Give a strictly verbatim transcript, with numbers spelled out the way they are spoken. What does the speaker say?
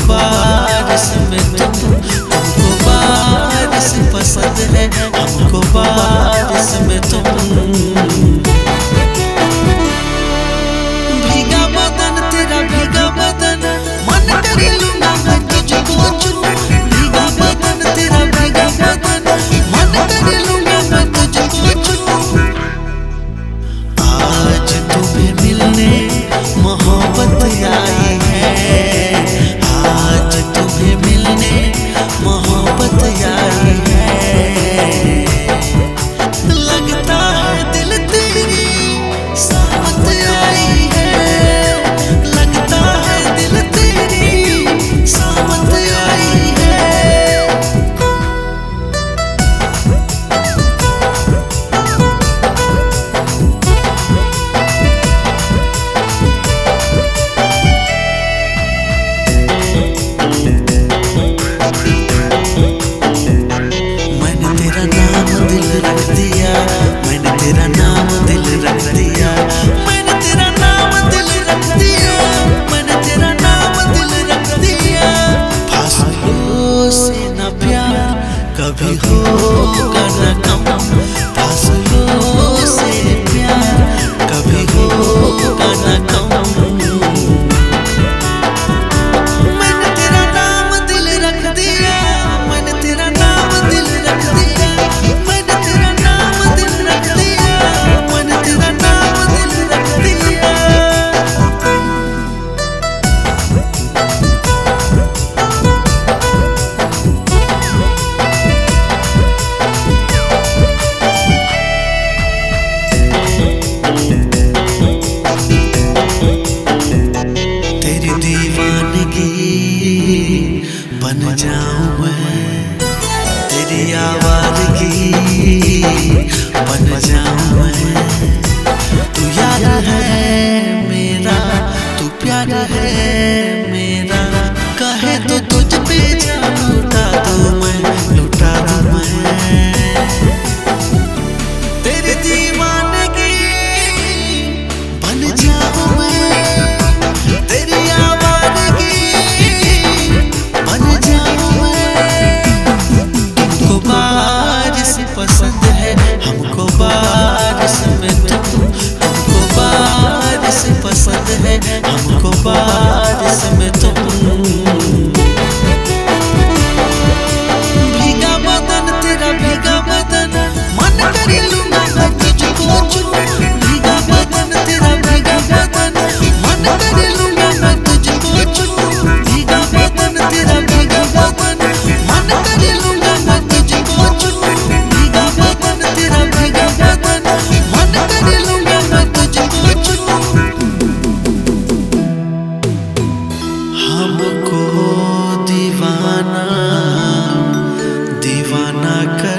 बारिश में तुम, तुमको बारिश पसंद है, हमको बारिश में तुम। भीगा बदन तेरा भीगा बदन, मन कर लूंगा मैं तुझको छू। भीगा बदन तेरा भीगा बदन, मन कर लूंगा मैं तुझको छू। आज तुम्हें मिलने मोहब्बत आई है, आज तुम्हें मिलने मोहब्बत आई है। लगता है दिल तेरी सामत आई है, लगता है दिल तेरी सामत आई है। मैंने तेरा नाम दिल रख दिया, मैंने तेरा नाम दिल रख दिया, मैंने तेरा नाम दिल रख दिया, मैंने तेरा नाम दिल रख दिया। फासलों से न प्यार कभी होगा न कम, फासलों से प्यार कभी होगा न कम। मैंने तेरा नाम दिल रख दिया, मैंने तेरा नाम दिल रख दिया, मैंने तेरा नाम दिल रख दिया, मैंने तेरा नाम दिल रख दिया। तेरी दीवानगी बन जाऊं मैं, तेरी आवारगी बन जाऊं मैं। तू यार है मेरा, तू प्यार है मेरा, कहे तो तुझ पे जान लुटा दूं मैं, लुटा दूं मैं। तेरी दीवानगी बन जाऊं मैं, तेरी आवारगी बन जाऊं मैं। तुमको बारिश पसंद है, हमको बारिश में तुम, तुमको बारिश पसंद है, हमको बारिश में तुम। भीगा बदन तेरा भीगा बदन, मन कर लूंगा मैं तुझको छू। भीगा बदन तेरा भीगा बदन, मन कर लूंगा मैं तुझको छू। भीगा बदन तेरा भीगा बदन, मन कर लूंगा मैं तुझको छू। भीगा बदन तेरा भीगा बदन, मन कर लूंगा मैं तुझको छू। हमको दीवाना दीवाना कर